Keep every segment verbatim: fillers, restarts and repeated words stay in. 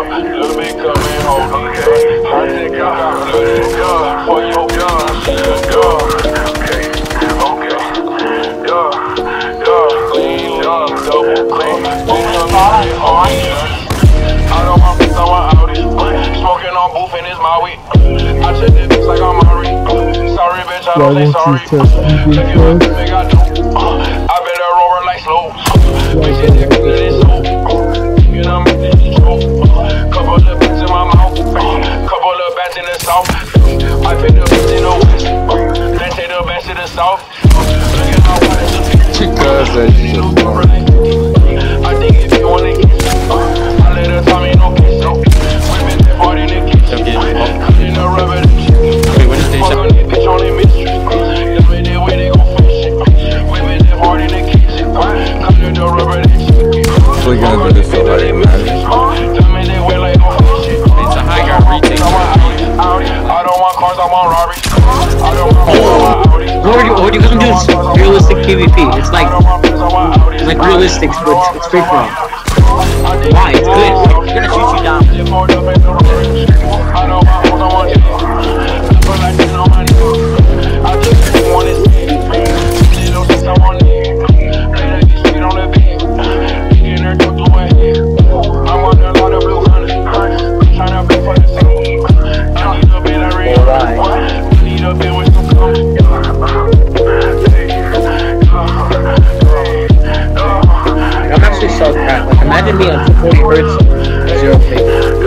Little bit coming home, okay. I think I got blooded gun for your guns. Yeah, okay, okay. Yeah, yeah, clean up, double clean. I don't want to throw an Audi. Smoking on booth and it's my weed. I check the bitch like I'm Murray. Sorry, bitch, I don't say sorry. Look at what the big I do. I better roll her like slow. Bitch, it's that good it's so. You know, I'm in this trope. Couple of bats in my mouth. Couple of bats in the south. I pick the best in the west. Then take the best in the south. Look at how wide it's a Because that shit. I think if you wanna get I let her tell me no kiss. Women that hard in the kitchen. In the rubber. Wait, when is this? Fuck on this bitch on the mystery. Tell me that way they gon' finish it. Women that hard in the kitchen. Come to the rubber. We're gonna do this so like it matters. Tell me they way like gon' finish it. It's a high guard retake. I don't want cars, I want robbery. I don't want Audi. What are you, what are you gonna do? It's realistic PvP. It's like, it's like realistic, but it's free for all. Why? It's good. It's gonna shoot you down. I don't want hoes, I want you. I feel like this on my knees. I just want it. Little things I want it. Later get sweet on the bed. Getting her tucked away. I'm on a lot of blue honey. Trying to pay for the city. I need a bit of ring. I need a bit with some cum. I'm actually so cracked. Like, imagine me on two forty hertz, zero fake.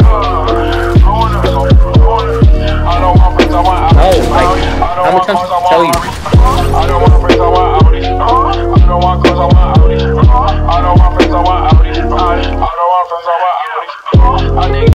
Oh, like, how many times did I tell you? I don't want friends, I want Audi. I don't want cars, I want Audi. I don't want friends, I want Audi. I don't want friends, I want